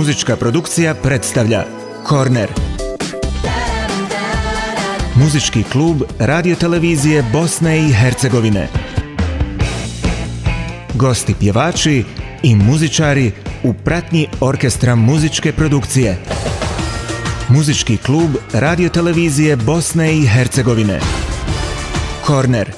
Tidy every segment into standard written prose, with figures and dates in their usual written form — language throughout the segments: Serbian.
muzička produkcija predstavlja Korner. Muzički klub radiotelevizije Bosne i Hercegovine. Gosti pjevači i muzičari u pratnji orkestra muzičke produkcije. Muzički klub radiotelevizije Bosne i Hercegovine. Korner.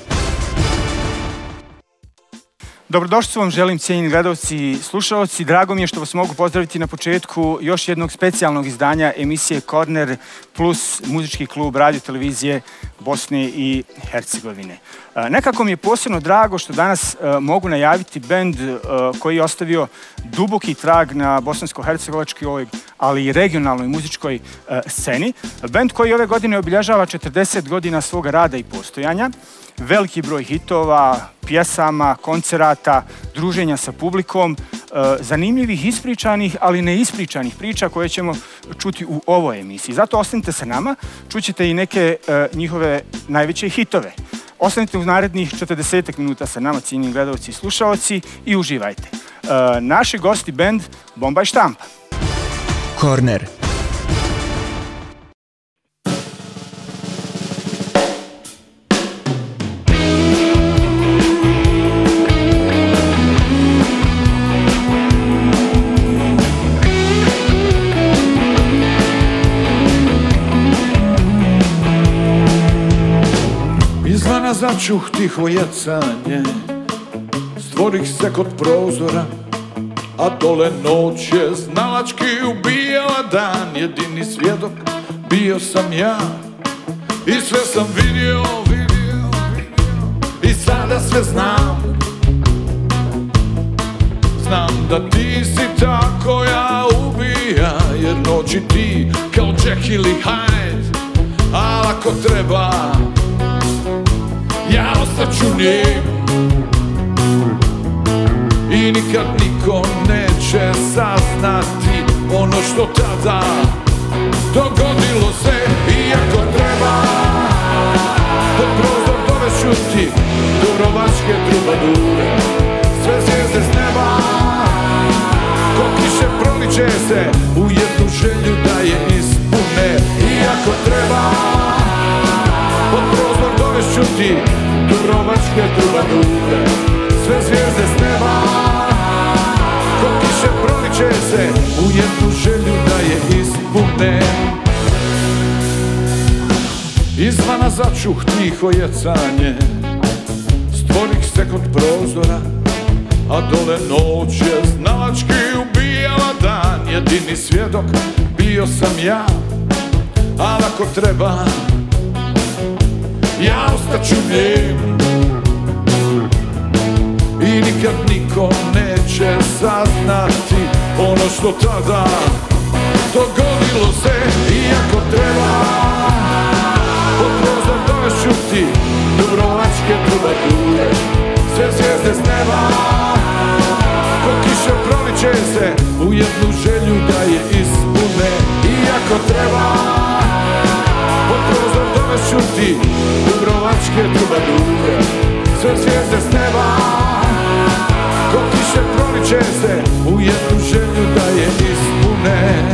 Dobrodošli vam želim, cijenjeni gledalci i slušalci. Drago mi je što vas mogu pozdraviti na početku još jednog specijalnog izdanja emisije Korner plus muzički klub radiotelevizije Bosne i Hercegovine. Nekako mi je posebno drago što danas mogu najaviti bend koji je ostavio duboki trag na bosansko-hercegovačkoj, ali i regionalnoj muzičkoj sceni. Bend koji ove godine obilježava 40 godina svoga rada i postojanja. Veliki broj hitova, pjesama, koncerata, druženja sa publikom, zanimljivih ispričanih, ali neispričanih priča koje ćemo čuti u ovoj emisiji. Zato ostanite sa nama, čućete i neke njihove najveće hitove. Ostanite u narednih 40 minuta sa nama, cijenjeni gledalci i slušalci, i uživajte. Naši gosti bend Bomba i štampa. Korner. Izvana začuh tiho jecanje, stvorih se kod prozora, a dole noć je znalački ubijala dan. Jedini svjedok bio sam ja i sve sam vidio i sada sve znam. Znam da ti si ta koja ubija, jer noći ti kao Jekyll i Hyde, a ako treba ja ostaću njim i nikad niko neće saznati ono što tada dogodilo se. I ako treba pod prozor doveću ti dubrovačke trubadure, sve zvijezde s neba ko kiše proliče se u jednu želju da je ispune. I ako treba pod prozor dovešću ti dubrovačke trubadure, sve zvijezde s neba ko kiše proliče se u jednu želju da je ispune. Izvana začuh tiho jecanje, stvorih se kod prozora, a dole noć je znalački ubijala dan. Jedini svjedok bio sam ja, ali ako treba ja ostaću njim i nikad niko neće saznati ono što tada dogodilo se. I ako treba pod prozor dovešću ti dubrovačke trubadure, sve zvijezde s neba ko kiše proliče se u jednu želju da je ispune. I ako treba pod prozor dovešću ti dubrovačke trubadure, sve zvijezde s neba ko kiše proliče se u jednu želju da je ispune.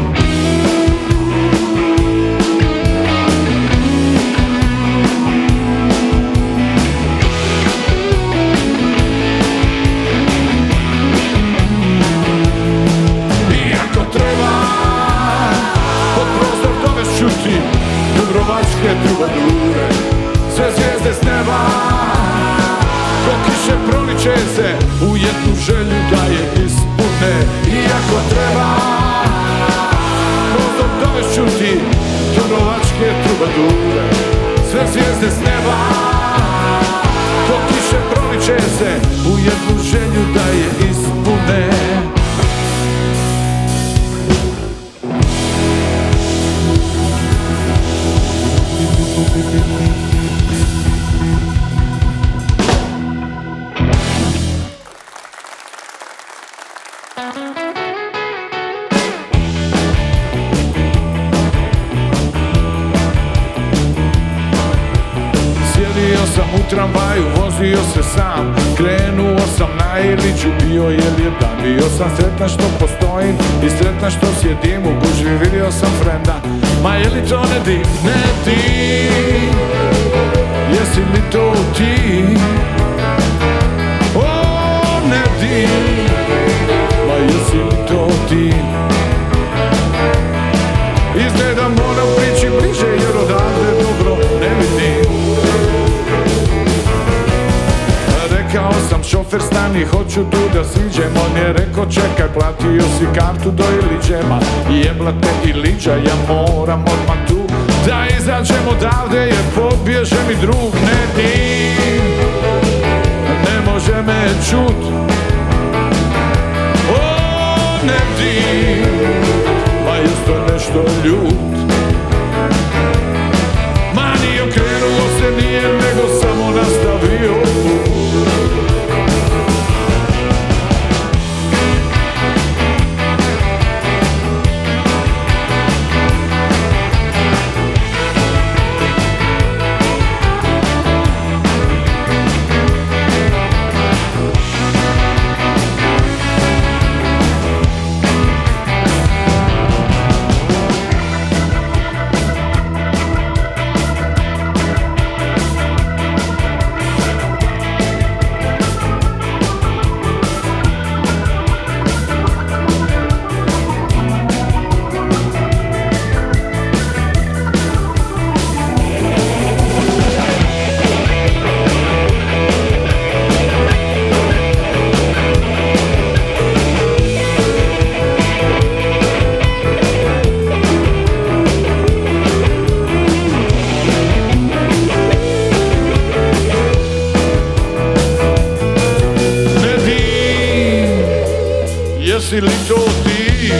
I ako treba pod prozor dovešću ti dubrovačke trubadure, sve zvijezde s neba ko kiše proliče se u jednu želju da je ispune. I ako treba prozor dovešću ti dubrovačke trubadure, sve zvijezde s neba ko kiše proliče se u jednu želju da je ispune. sam u tramvaju, vozio se sam. Krenuo sam na Iliću, bio je lijep dan. Bio sam sretan što postojim i sretan što sjedim u gužvi. Vidio sam frenda, ma je li to ne di, ne ti? Jesi li to ti? O, ne di, ma jesi li to ti? Izgleda moram prići bliže jer odavde dobro ne vidim. Rekao sam šofer stani, hoću tu da siđem. On je rekao čekaj, platio si kartu do Iliđema. Jeblate Iliđa, ja moram odmah tu da izađem odavde jer pobježe mi drug. Ne dim, ne može me čut. O, ne dim, ma jesto nešto ljut. Ma nije okrenuo se nije, nego samo nastavio put. Jesi li to ti?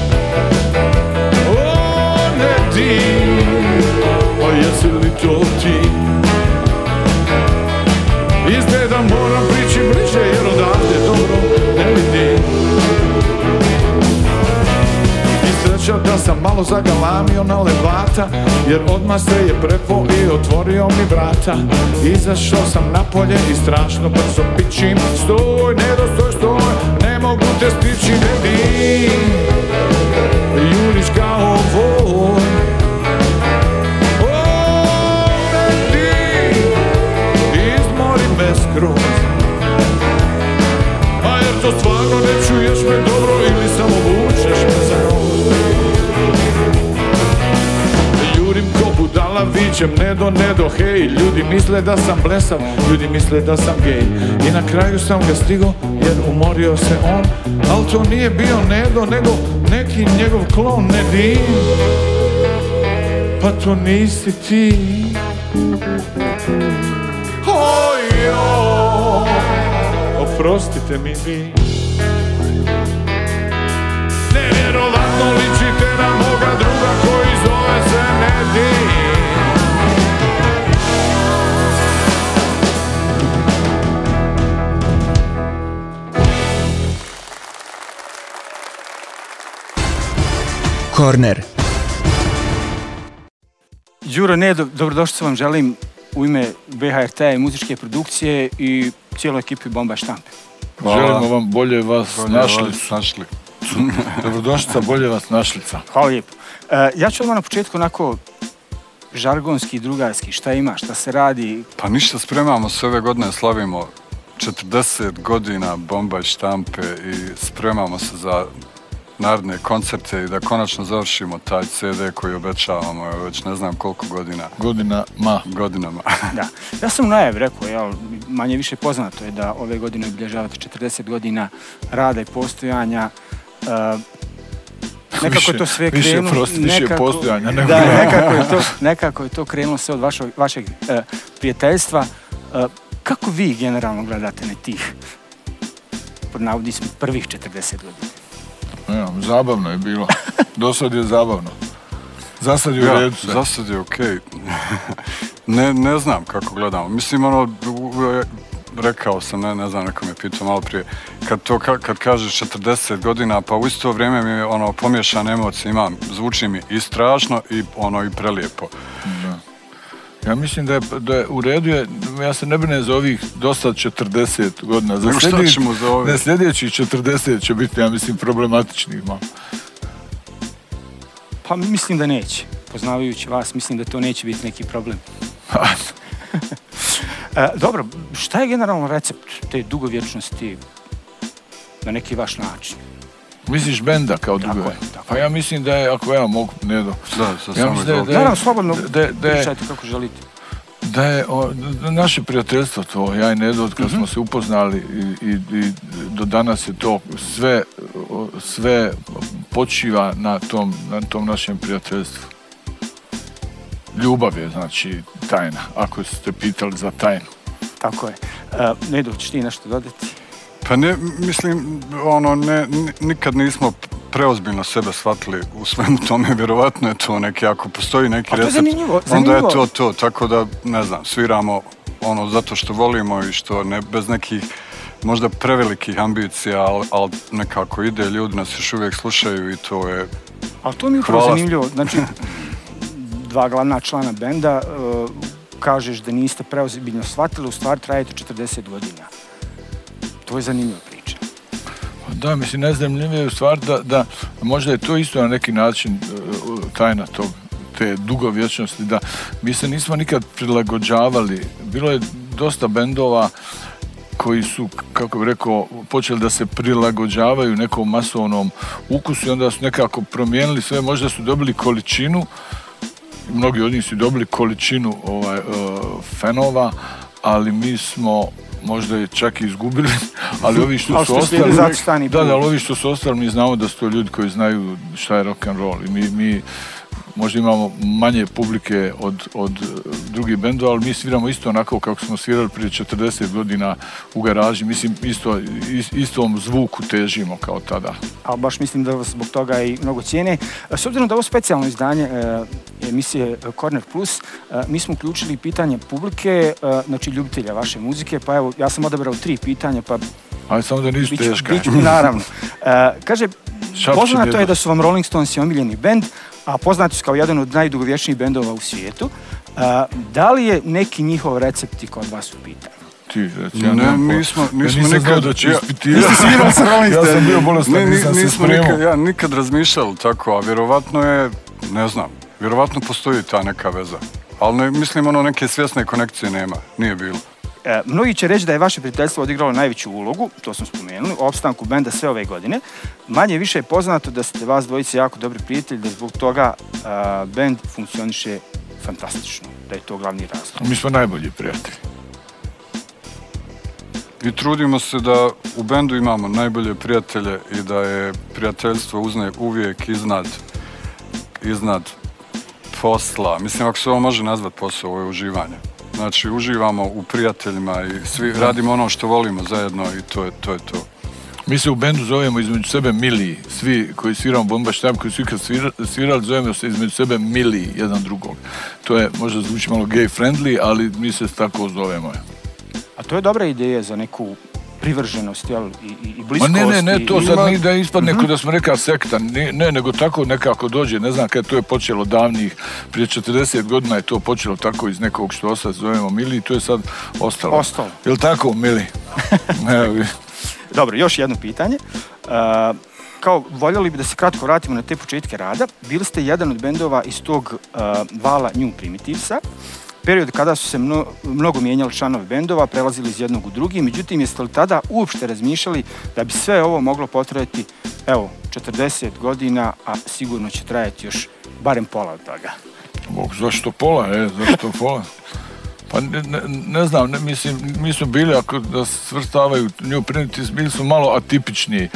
O, ne ti, a jesi li to ti? Izgleda moram prići bliže jer odavde dobro ne vidim. I sreća da sam malo zagalamio na Levata, jer odmah se je prepo i otvorio mi vrata. Izašao sam napolje i strašno brzo pičim. Stoj, nedostoj, stoj, ne mogu te stići, ne di. Juriš kao voj. O, ne di, izmori me skroz. A jer to stvarno ne čuješ me dobro ili samo vučeš me za nos. Jurim ko budala, vičem nedo, nedo, hej. Ljudi misle da sam blesav, ljudi misle da sam gej. I na kraju sam ga stigo jer umorio se on. Al to nije bio Nedo, nego neki njegov klon. Ne di, pa to nisi ti. Ojo, oprostite mi vi. Nevjerovatno ličite na moga druga koji zove se Nedi. Korner. Đuro, Nedo, dobrodošli vam želim u ime BHRT-a i muzičke produkcije i cijeloj ekipi Bomba štampe. Želimo vam bolje vas našli. Dobrodošlica, bolje vas našlica. Hvala lijepo. Ja ću odmah na početku onako žargonski i drugarski. Šta ima, šta se radi? Pa ništa, spremamo se, ove godine slavimo 40 godina Bomba štampe i spremamo se za naredne koncerte i da konačno završimo taj CD koji obećavamo već ne znam koliko godina. Godinama. Da. Ja sam u najavi rekao, manje više poznato je da ove godine obilježavate 40 godina rada i postojanja. Nekako je to sve krenulo. Više postojanja. Da, nekako je to krenulo sve od vašeg prijateljstva. Kako vi generalno gledate na tih, pod navodnicima, prvih 40 godina? Zabavno je bilo. Dosad je zabavno. Zasad je u redu sve. Zasad je okej. Ne znam kako gledamo. Mislim, rekao sam, ne znam, neko me pitao malo prije, kad kažeš 40 godina, pa u isto vrijeme mi je pomiješane emocije imam. Zvuči mi i strašno i prelijepo. Ja mislim da je u redu, ja se ne brinem za ovih dosta 40 godina. Za sljedećih 40 će biti, ja mislim, problematičnih malo. Pa mislim da neće. Poznavajući vas, mislim da to neće biti neki problem. Dobro, šta je generalno recept te dugovječnosti na neki vaš način? Misliš benda kao dugove? Pa ja mislim da je, ako ja mogu, Nedo. Ja mislim da je slobodno pričajte kako želite. Da je naše prijateljstvo to, ja i Nedo, od kad smo se upoznali i do danas je to sve počiva na tom našem prijateljstvu. Ljubav je, znači, tajna, ako ste pitali za tajnu. Tako je. Nedo, ćeš ti nešto dodati? Pa ne, mislim, nikad nismo preozbiljno sebe shvatili u svemu tome, vjerovatno je to neki, ako postoji neki recept, onda je to, tako da, ne znam, sviramo zato što volimo i što bez nekih možda prevelikih ambicija, ali nekako ide, ljudi nas još uvijek slušaju i to je... Ali to mi je upravo zanimljivo, znači, dva glavna člana benda, kažeš da niste preozbiljno shvatili, u stvari trajete 40 godina. To je zanimljiva priča. Da, mislim, najzanimljivije je u stvari da možda je to isto na neki način tajna te dugovječnosti, da mi se nismo nikad prilagođavali. Bilo je dosta bendova koji su, kako bih rekao, počeli da se prilagođavaju nekom masovnom ukusu i onda su nekako promijenili sve, možda su dobili količinu, mnogi od njih su dobili količinu fanova, ali mi smo možda je čak i izgubili, ali ovi što su ostali, ali ovi što su ostali, mi znamo da su to ljudi koji znaju šta je rock and roll i mi možda imamo manje publike od drugih bendova, ali mi sviramo isto onako kako smo svirali prije 40 godina u garaži, mislim istom zvuku težimo kao tada. Ali baš mislim da vas zbog toga i mnogo cijene. S obzirom da ovo specijalno izdanje emisije Corner Plus, mi smo uključili pitanje publike, znači ljubitelja vaše muzike, pa evo, ja sam odabrao 3 pitanja, pa... Ali samo da nisu teška. Naravno. Kaže, poznato je da su vam Rolling Stonesi omiljeni bend, a poznati su kao jedan od najdugovječnijih bendova u svijetu. Da li je neki njihov recept kod vas u pitanju? Nismo nikad... Ja sam bio bolestan, nisam se spremao. Ja nikad razmišljao tako, a vjerovatno je, ne znam, vjerovatno postoji ta neka veza. Ali mislim, neke svjesne konekcije nema, nije bilo. Mnogi će reći da je vaše prijateljstvo odigralo najveću ulogu, to smo spomenuli, u opstanku benda sve ove godine. Manje više je poznato da ste vas dvojice jako dobri prijatelji, da zbog toga bend funkcioniše fantastično, da je to glavni razlog. Mi smo najbolji prijatelji. I trudimo se da u bendu imamo najbolje prijatelje i da je prijateljstvo uvijek iznad posla. Mislim, ako se ovo može nazvati posao, ovo je uživanje. Znači, uživamo u prijateljima i svi radimo ono što volimo zajedno i to je to. Mi se u bendu zovemo između sebe Miliji. Svi koji sviramo Bomba Štab, koji su ikad svirali, zovemo se između sebe Miliji jedan drugog. To je, možda zvuči malo gay friendly, ali mi se tako zovemo. A to je dobra ideja za neku privrženost, jel, i bliskost. Ne, to sad nije da ispadne da smo neka sekta, ne, nego tako nekako dođe, ne znam kada to je počelo davnih, prije 40 godina je to počelo tako iz nekog što sad zovemo Mili i to je sad ostalo. Jel tako, Mili? Dobro, još jedno pitanje. Kao voljeli bi da se kratko vratimo na te početke rada. Bili ste jedan od bendova iz tog vala New Primitivesa. Period kada su se mnogo mijenjali članovi bendova, prelazili iz jednog u drugi, međutim, jeste li tada uopšte razmišljali da bi sve ovo moglo potrajati, 40 godina, a sigurno će trajati još barem pola od toga? Zašto pola, zašto pola? Pa ne znam, mislim, mi smo bili, ako da se svrstavaju New Primitives, bili smo malo atipični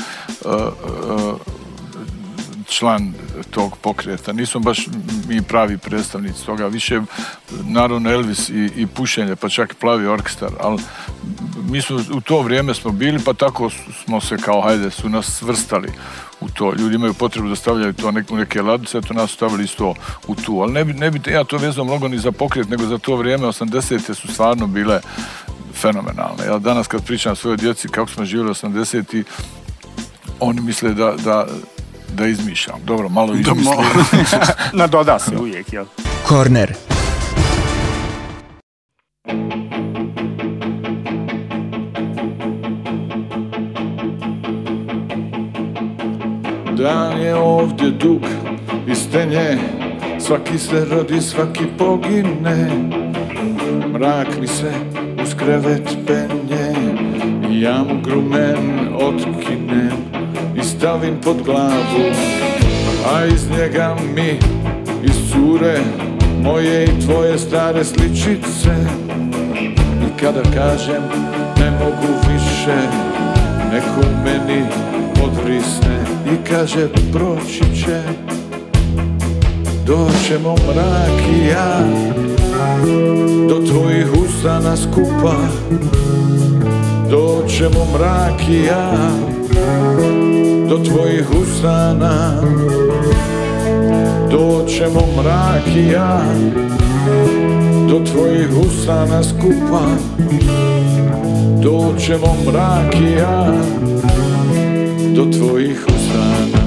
član tog pokreta. Nismo baš mi pravi predstavnici toga. Više, naravno, Elvis i pušenje, pa čak i Plavi orkestar. Ali mi smo u to vrijeme smo bili, pa tako smo se su nas svrstali u to. Ljudi imaju potrebu da stavljaju to u neke ladice, to nas stavili isto u tu. Ali ne bi ja to vezao mnogo ni za pokret, nego za to vrijeme 80-te su stvarno bile fenomenalne. Ja danas kad pričam svojoj djeci kako smo živjeli 80-ti, oni misle da izmišljam. Dobro, malo izmišljam. Nadoda se uvijek, jel? Corner. Dan je ovdje dug i stenje, svaki se rodi, svaki pogine. Mrak mi se uz krevet penje, ja mu grumen otkinem i stavim pod glavu, a iz njega mi iscure moje i tvoje stare sličice. I kada kažem ne mogu više, neko u meni odvrisne i kaže proći će. Doćemo mrak i ja do tvojih usana skupa, doćemo mrak i ja do tvojih usana, doćemo mrak i ja do tvojih usana skupa, doćemo mrak i ja do tvojih usana.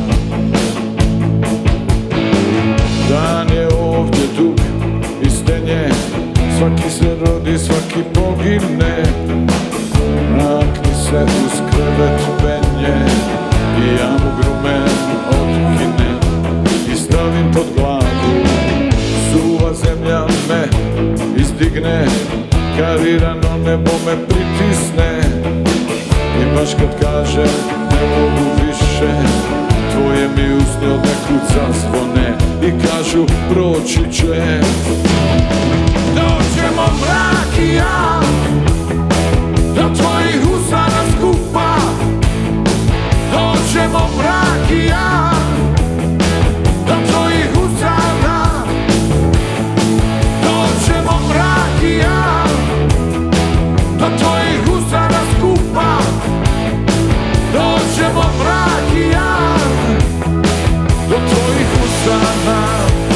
Dan je ovdje dug i stenje, svaki se rodi, svaki pogine. Mrak mi se uz krevet penje i ja mu grumen otkinem i stavim pod glavu. Suva zemlja me izdigne, karirano nebo me pritisne i baš kad kažem ne mogu više, tvoje mi usne od nekud zazvone i kažu proći će. Doćemo mrak i ja do tvojih usana skupa, doćemo mrak i ja do tvojih usana, doćemo mrak i ja do tvojih usana skupa, doćemo mrak i ja do tvojih usana.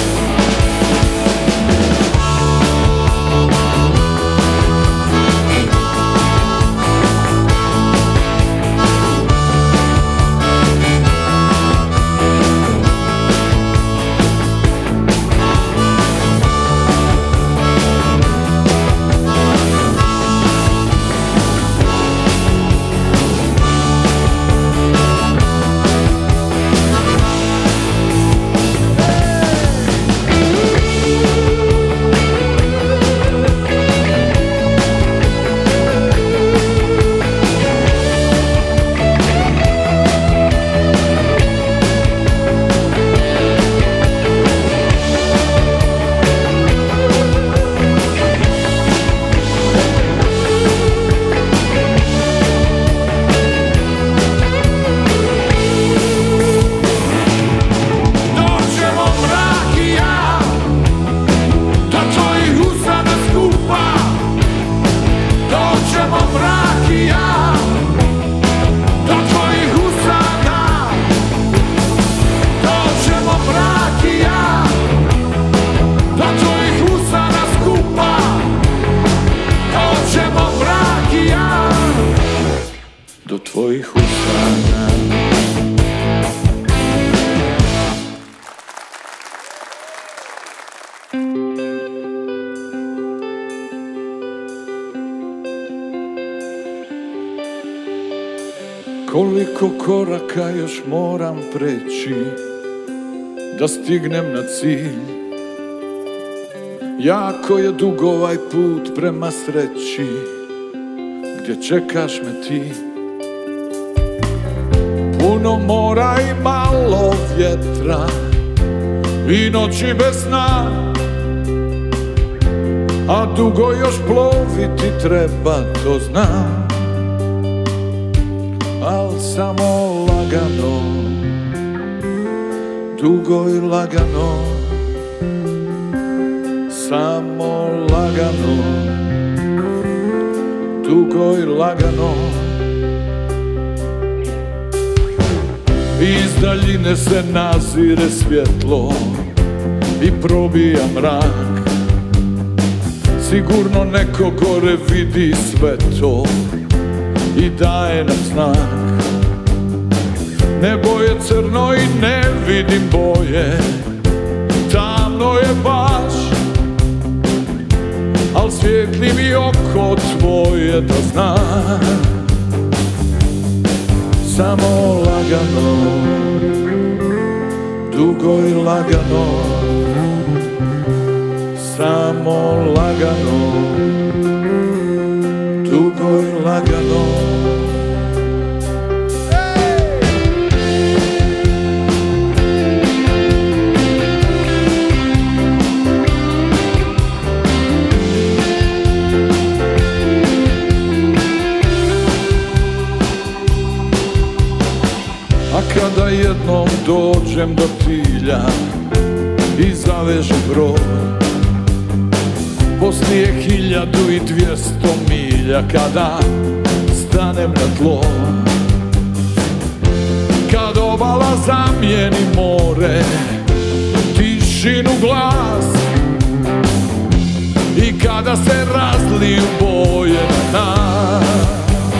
Koliko koraka još moram preći da stignem na cilj? Jako je dug ovaj put prema sreći, gdje čekaš me ti. Puno mora i malo vjetra i noći bez sna, a dugo još ploviti treba, to znam. Al samo lagano, dugo i lagano, samo lagano, dugo i lagano. Iz daljine se nazire svjetlo i probija mrak, sigurno neko gore vidi sve to i daje nam znak. Nebo je crno i ne vidim boje, tamno je baš, al svijetli mi oko tvoje da znam. Samo lagano, dugo i lagano, samo lagano, dugo i lagano. A kada jednom dođem do cilja i zavežem brod, poslije 1200 milja kada stanem na tlo, kad obala zamijeni more, tišinu glas, i kada se razliju boje na nas,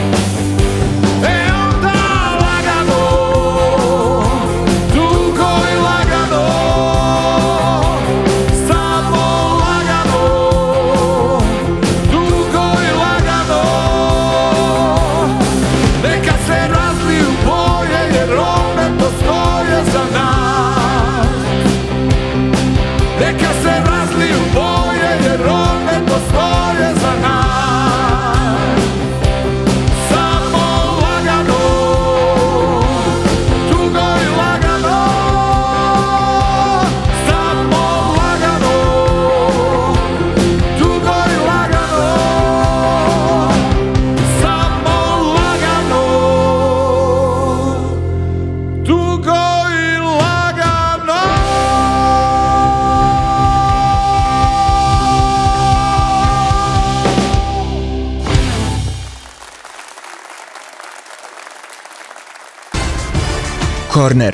Korner.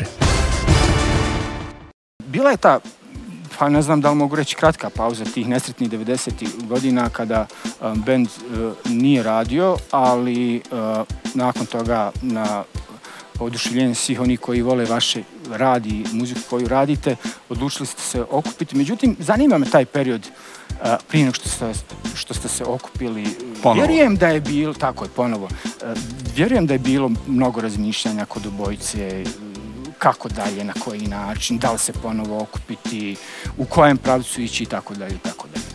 Bila je ta, pa ne znam da li mogu reći, kratka pauza tih nesretnih 90. godina kada bend nije radio, ali nakon toga na oduševljenje svih onih koji vole vaše rad i muziku koju radite, odlučili ste se okupiti. Međutim, zanima me taj period prije nego što ste se okupili. Ponovo. Vjerujem da je bilo, tako je, ponovo. Vjerujem da je bilo mnogo razmišljanja kod obojice, kako dalje, na koji način, da li se ponovo okupiti, u kojem pravcu ići i tako dalje, i tako dalje.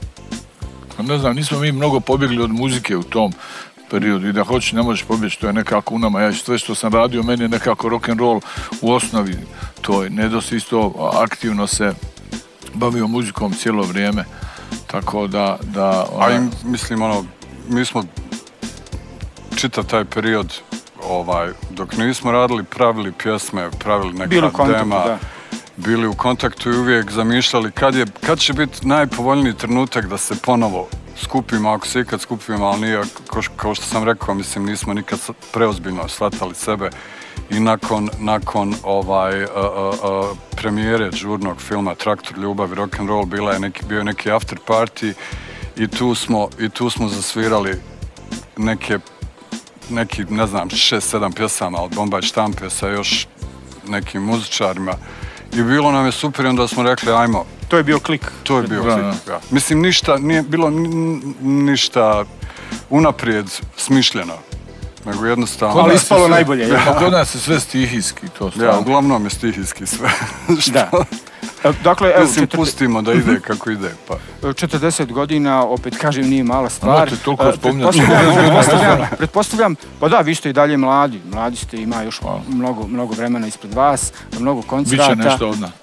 Ne znam, nismo mi mnogo pobjegli od muzike u tom periodu i da hoćeš ne možeš pobjeći, to je nekako u nama. Ja sve što sam radio, meni je nekako rock'n'roll u osnovi. To je Nedos isto aktivno se bavio muzikom cijelo vrijeme, tako da... Mislim, mi smo čitav taj period, dok nismo radili, pravili pjesme, pravili neka dema, bili u kontaktu i uvijek zamišljali kad će biti najpovoljniji trenutak da se ponovo skupimo, ako se ikad skupimo, ali nije, kao što sam rekao, mislim, nismo nikad preozbiljno shvatali sebe. I nakon premijere žurnog filma Traktor ljubavi, rock'n'roll, bio je neki after party i tu smo zasvirali neki, ne znam, 6-7 pjesama od Bombaj štampe sa još nekim muzičarima. I bilo nam je super i onda smo rekli, ajmo. To je bio klik. To je bio klik, da. Mislim, nije bilo ništa unaprijed smišljeno, nego jednostavno... Ali ispalo najbolje. Kod nas je sve stihijski, to stvarno. Ja, uglavnom je stihijski sve. Da. Dakle, evo, mislim, pustimo da ide kako ide, pa. 40 godina, opet kažem, nije mala stvar. Znate, toliko spominjati. Pretpostavljam, pa da, vi ste i dalje mladi. Mladi ste, ima još mnogo vremena ispred vas, mnogo koncerata. Biće nešto od nas.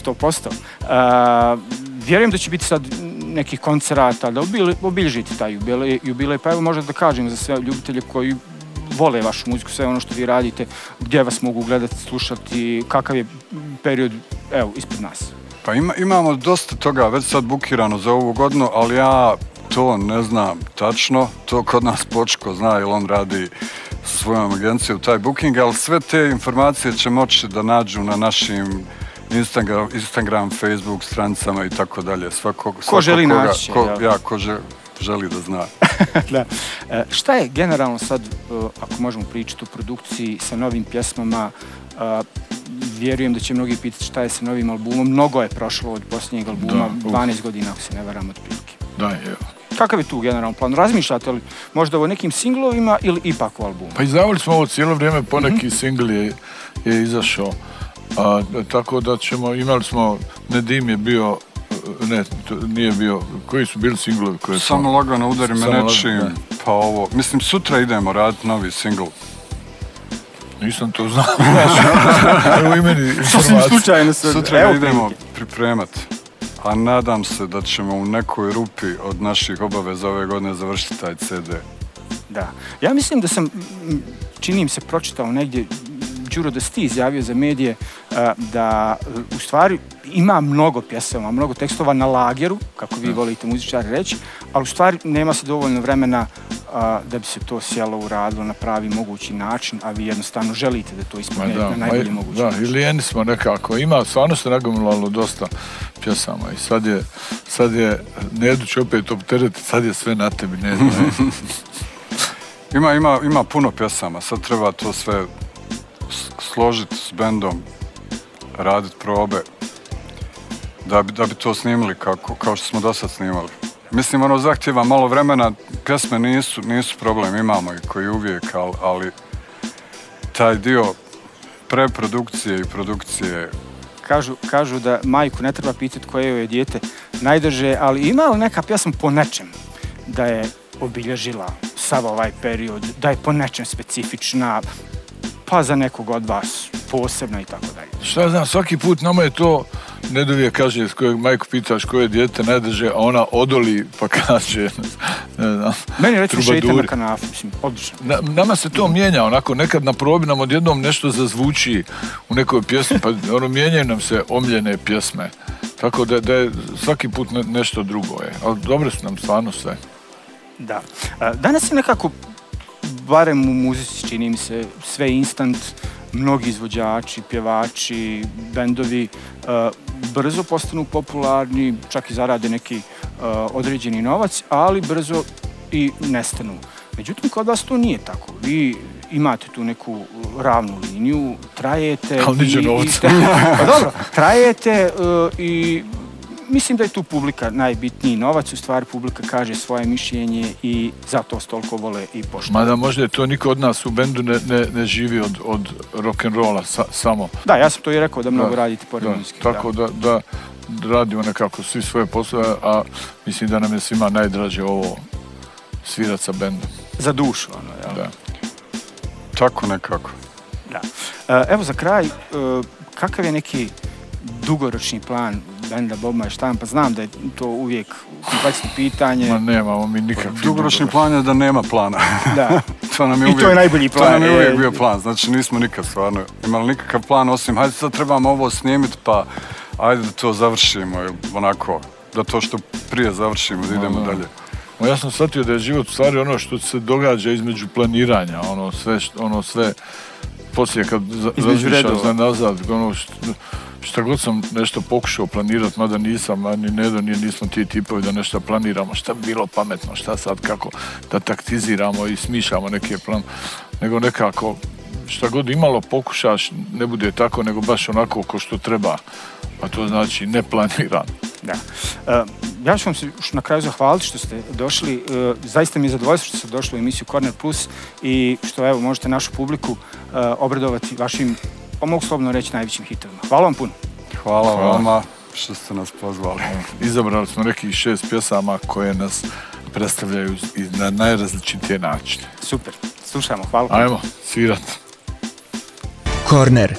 100%. Vjerujem da će biti sad nekih koncerata, da obilježite taj jubilej, pa evo možda da kažem za sve ljubitelje koji vole vašu muziku, sve ono što vi radite, gdje vas mogu gledati, slušati, kakav je period, evo, ispred nas. Pa imamo dosta toga već sad bukirano za ovu godinu, ali ja to ne znam tačno, to kod nas Počko zna jer on radi sa svojom agencijom taj booking, ali sve te informacije će moći da nađu na našim Instagram, Facebook stranicama i tako dalje. Ko želi naći. Ko želi da zna. Da. Šta je generalno sad, ako možemo pričati o produkciji sa novim pjesmama, vjerujem da će mnogi pitati šta je sa novim albumom. Mnogo je prošlo od posljednjeg albuma, 12 godina ako se ne varam otprilike. Da, je. Kakav je tu generalno plan? Razmišljate li možda o nekim singlovima ili ipak o albumu? Pa izdavali smo ovo cijelo vrijeme, poneki singl je izašao. Tako da imali smo, Nedim je bio, nije bio, koji su bili singlovi? Samo lagano udari me nečim, pa ovo, mislim sutra idemo raditi novi singl. Nisam to znao. Evo i meni informacija. Sutra idemo pripremati, a nadam se da ćemo u nekoj rupi od naših obaveza ove godine završiti taj CD. Da. Ja mislim da sam, čini mi se, pročitao negdje, Đuro, da si ti izjavio za medije da u stvari ima mnogo pjesama, mnogo tekstova na lageru, kako vi volite muzičari reći, ali u stvari nema se dovoljno vremena da bi se to sjelo uradilo na pravi mogući način, a vi jednostavno želite da to ispunete na najbolji mogući način. Da, ili jeni smo nekako. Ima, stvarno se nagomilalo dosta pjesama i sad je Nedu će opet opteretiti, sad je sve na tebi, Nedu. Ima puno pjesama, sad treba to sve složiti s bendom, raditi probe, da bi to snimili kao što smo do sad snimali. Mislim, zahtjeva malo vremena, pjesme nisu problem, imamo ih koji uvijek, ali taj dio preprodukcije i produkcije... Kažu da majku ne treba pitati koje joj je dijete najdrže, ali ima li neka pjesma po nečem da je obilježila sav ovaj period, da je po nečem specifična, pa za nekog od vas posebno i tako dalje? Šta ja znam, svaki put nama je to, Nedovije kaže, s kojeg majku pitaš koje dijete najdrže, a ona odoli pa kaže, ne znam, meni recimo Šeitan na kanafu, mislim, odlično. Nama se to mijenja, onako, nekad na probi nam odjednom nešto zazvuči u nekoj pjesmi, pa mijenjaju nam se omljene pjesme. Tako da je svaki put nešto drugo je, ali dobre su nam stvarno sve. Da. Danas je nekako, barem u muzici čini mi se, sve instant, mnogi izvođači, pjevači, bendovi brzo postanu popularni, čak i zarade neki određeni novac, ali brzo i nestanu. Međutim, kod vas to nije tako. Vi imate tu neku ravnu liniju, trajete... Ali niđe novac. Pa dobro, trajete i mislim da je tu publika najbitniji novac, u stvari publika kaže svoje mišljenje i zato vas toliko vole i poštuju. Mada možda je to niko od nas u bendu ne živi od rock'n'rolla samo. Da, ja sam to i rekao da mnogo radite pored muzike. Tako da radimo nekako svi svoje poslove, a mislim da nam je svima najdraže ovo svirat sa bendom. Za dušu, ono, jel? Da. Tako nekako. Da. Evo za kraj, kakav je neki dugoročni plan benda Bob My Štampa? Znam da je to uvijek kompleksno pitanje. Ma nemamo mi nikakvi dugoročni plan je da nema plana. Da. To nam je uvijek, i to je najbolji plan. To nam je uvijek bio plan. Znači nismo nikad stvarno imali nikakav plan osim hajde sad trebamo ovo snimiti pa ajde da to završimo ili onako da to što prije završimo da idemo dalje. Ja sam shvatio da je život u stvari ono što se događa između planiranja, ono sve poslije kad razmišljaš nazad, ono šta god sam nešto pokušao planirati, mada nisam, ani Nedo nismo ti tipovi da nešto planiramo, šta bi bilo pametno, šta sad, kako da taktiziramo i smišljamo neke plan, nego nekako šta god imalo pokušaš, ne bude tako, nego baš onako ko što treba, a to znači neplaniran. Da. Ja ću vam se na kraju zahvaliti što ste došli. Zaista mi je zadovoljstvo što ste došli u emisiju Corner Plus i što evo možete našu publiku obradovati vašim, pa mogu slobodno reći, najvećim hitovima. Hvala vam puno. Hvala vama što ste nas pozvali. Izabrali smo nekih 6 pjesama koje nas predstavljaju na najrazličitije načine. Super, slušajmo, hvala puno. Ajmo, svirat. Corner.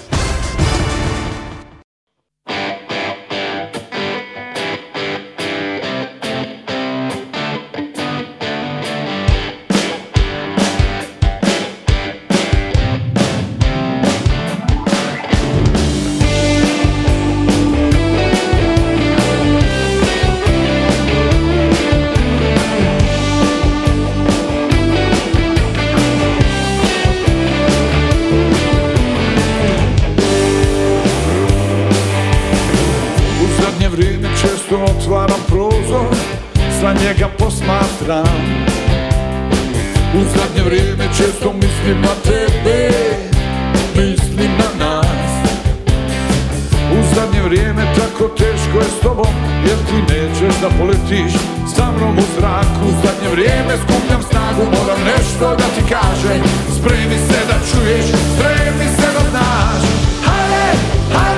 Otvaram prozor, sa njega posmatram. U zadnje vrijeme često mislim na tebe, mislim na nas. U zadnje vrijeme tako teško je s tobom, jer ti nećeš da poletiš sa mnom u zraku. U zadnje vrijeme skupljam snagu, moram nešto da ti kažem. Spremi se da čuješ, spremi se da znaš. Hajde, hajde.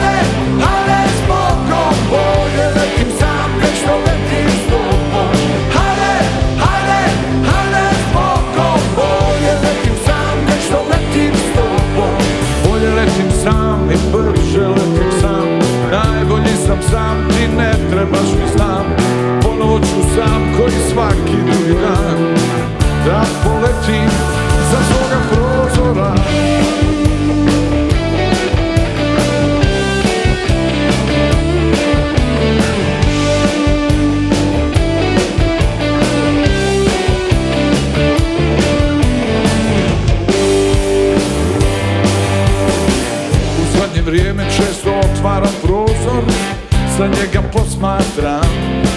posmatram.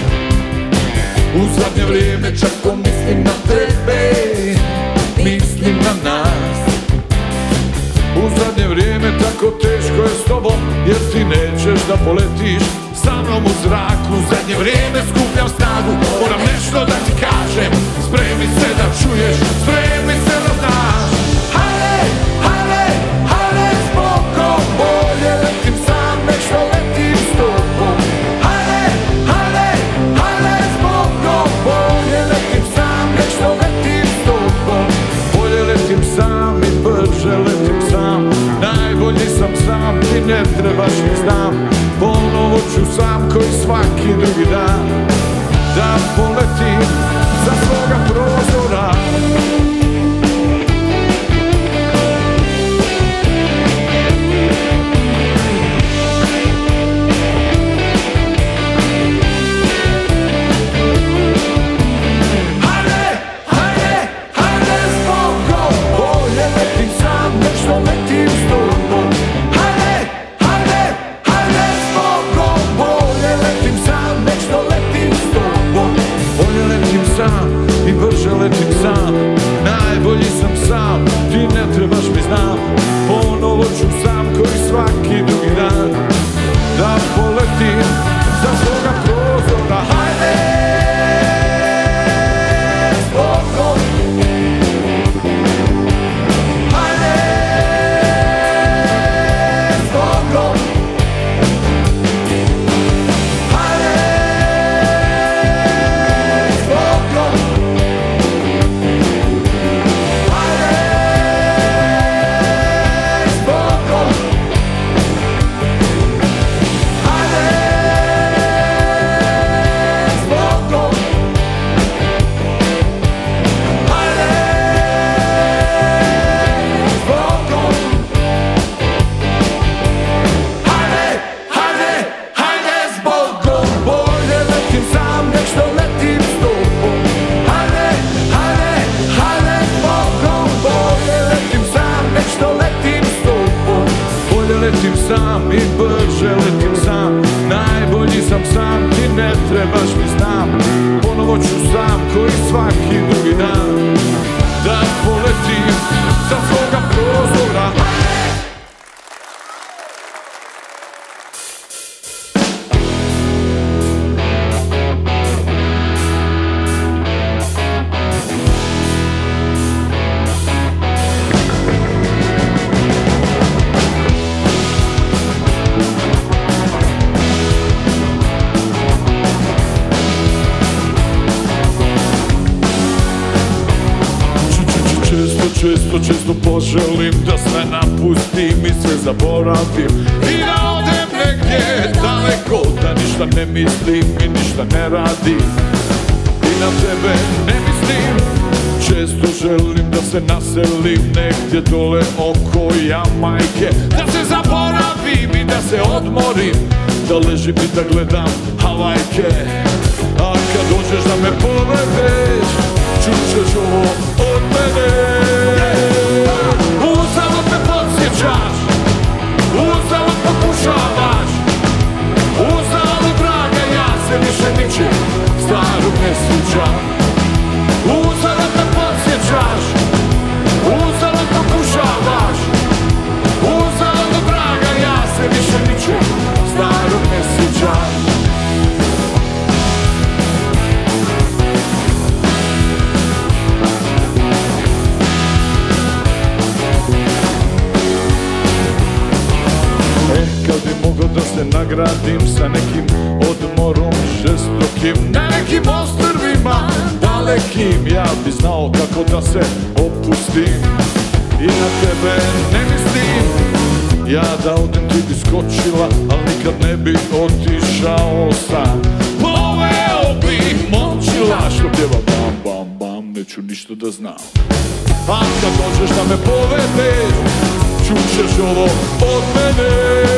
U zadnje vrijeme čak pomislim na tebe, mislim na nas. U zadnje vrijeme tako teško je s tobom, jer ti nećeš da poletiš sa mnom u zraku. U zadnje vrijeme skupljam snagu, moram nešto da ti kažem. Spremi se da čuješ, spremi se da znaš. Hajde, hajde, hajde s Bogom, bolje letim sam nek što letim s tobom. Hajde, hajde, hajde s Bogom, bolje letim sam nek što letim s tobom. Bolje letim sam i brže letim sam, najbolji sam sam, ti ne trebaš mi znam. Ponovo ću sam koji svaki drugi dan da poletim sa svoga prozora. Hajde, hajde, hajde s Bogom, bolje letim sam nek što letim s tobom. Hajde, hajde, hajde s Bogom, bolje letim sam nek što letim s tobom. Bolje letim sam i brže letim sam, najbolji sam sam, ti ne trebaš mi znam. Ponovo ću sam koji svaki drugi dan da poletim sa svoga prozora. Hajde s Bogom, hajde s Bogom, hajde s Bogom, hajde s Bogom, hajde s Bogom, hajde s Bogom, hajde, hajde, hajde s Bogom, bolje letim sam nek što letim s tobom. Hajde, hajde, hajde s Bogom, bolje letim sam nek što letim s tobom. Bolje letim sam i brže letim sam, najbolji sam sam, ti ne trebaš mi znam. Ponovo ću sam koji svaki drugi dan da poletim sa svoga prozora. Često poželim da sve napustim i sve zaboravim i da odem negdje daleko, da ništa ne mislim i ništa ne radim i na tebe ne mislim. Često želim da se naselim negdje dole oko Jamajke, da se zaboravim i da se odmorim, da ležim i da gledam Havajke. A kad dođeš da me povedeš, čućeš ovo od mene. Uzalud me podsjećaš, uzalud pokušavaš, uzalud draga, ja se više ničim starog ne sjećam. Uzalud me podsjećaš, uzalud pokušavaš, uzalud draga, ja se više ničim starog ne sjećam. Kad bi mogao da se nagradim sa nekim odmorom žestokim, na nekim ostrvima dalekim, ja bi znao kako da se opustim i na tebe ne mislim. Ja da odem ti bi skočila, al nikad ne bi otišao sam. Poveo bi momčila što pjeva bam bam bam, neću ništa da znam. A kad dođeš da me povedeš, čućeš ovo od mene.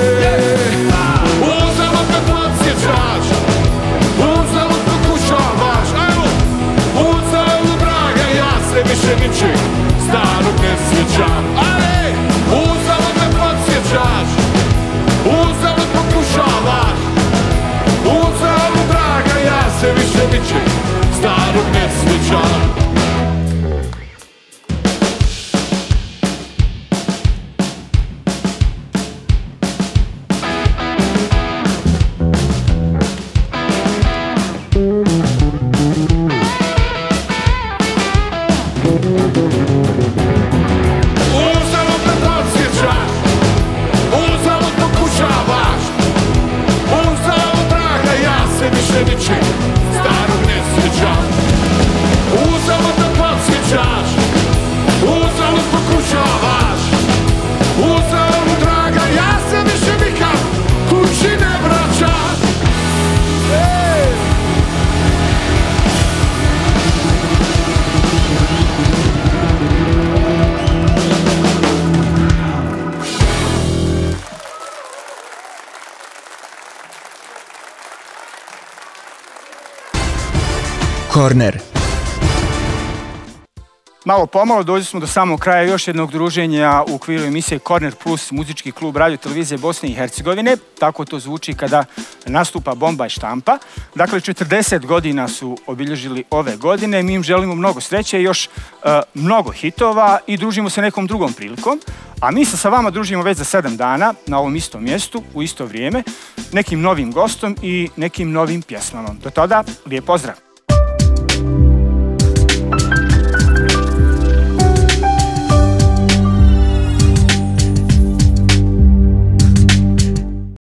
Uzalud me podsjećaš, uzalud pokušavaš, uzalud draga, ja se više ničim starog ne sjećam. Uzalud me podsjećaš, uzalud pokušavaš, uzalud nesreća. Uzalud me podsjećaš, uzalud pokušavaš, uzalud draga, ja se više ničim starog ne sjećam. Uzalud me podsjećaš, uzalud pokušavaš, uzalud draga, ja se više nikad kući ne vraćam. Korner. Malo pomalo došli smo do samog kraja još jednog druženja u okviru emisije Korner Plus, muzički klub Radio Televizije Bosne i Hercegovine. Tako to zvuči kada nastupa Bomba i Štampa. Dakle, 40 godina su obilježili ove godine. Mi im želimo mnogo sreće i još mnogo hitova i družimo se nekom drugom prilikom. A mi se sa vama družimo već za 7 dana na ovom istom mjestu, u isto vrijeme, nekim novim gostom i nekim novim pjesmama. Do tada, lijep pozdrav!